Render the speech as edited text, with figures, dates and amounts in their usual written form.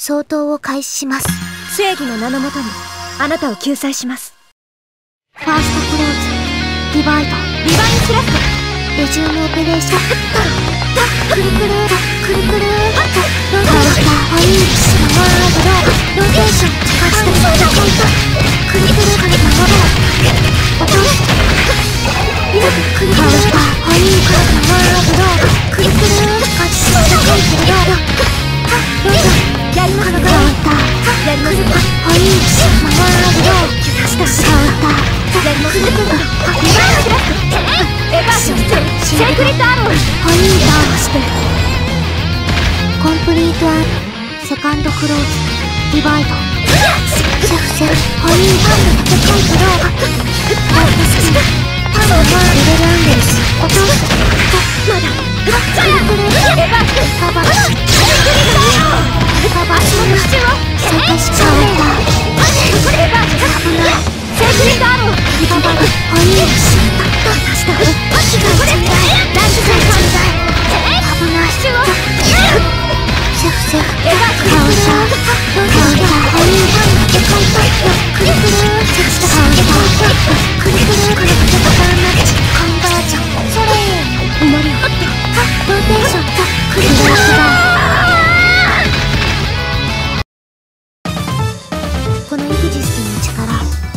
相当を開始します。 正義の名のもとにあなたを救済します。 ファーストクローズ、ディバイド、 リバインスラット、 レジュームオペレーション、くるくるくるくる、ローターホイールスのワードローテーション、ファーストクローズ、くるくるくるくる、落とす、くるくるくるホイールスのワードロー、くるくるファーストクローズ、ローターやりますか、やりますか、ホイールスのワードロー、下下やりますか、リバインスラット、エヴァーション、シェイクリッドアロー、ホイールダーしてコンプリートアンセカンドクローズ、ディバイド、セフセフ、ホイールダーセカンドロー、ライトスキン、ターンワーレベルアンデルス、落とす、まだ、クルクル、エヴァーション、カバー、シェイクリッドアロー、カバーション、セカシカウンター、エヴァーション、セーフリッドアロー、リババル、ホイールス、下、ランチが存在、危ない、セフセフ、カウンター、ホイール、カウンター、くるくる、セクスカウンター、くるくる、くるくる、パターンマッチ、コンバージョン、それ、うまりを、ローテーション、くるくる、このイグジスの力、